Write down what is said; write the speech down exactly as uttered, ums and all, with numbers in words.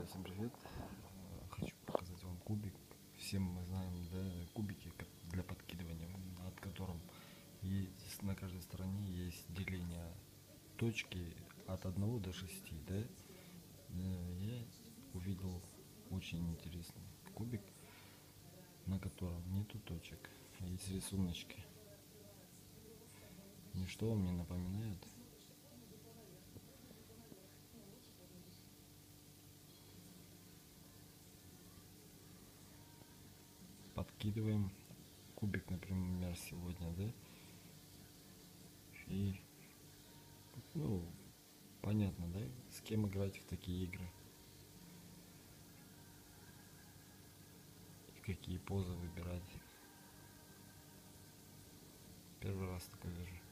Всем привет! Хочу показать вам кубик. Всем мы знаем, да, кубики для подкидывания, над которым есть, на каждой стороне есть деление точки от одного до шести, да. Я увидел очень интересный кубик, на котором нету точек, а есть рисуночки. И что он мне напоминает? Подкидываем кубик, например, сегодня, да, и, ну, понятно, да, с кем играть в такие игры, и какие позы выбирать. Первый раз такое вижу.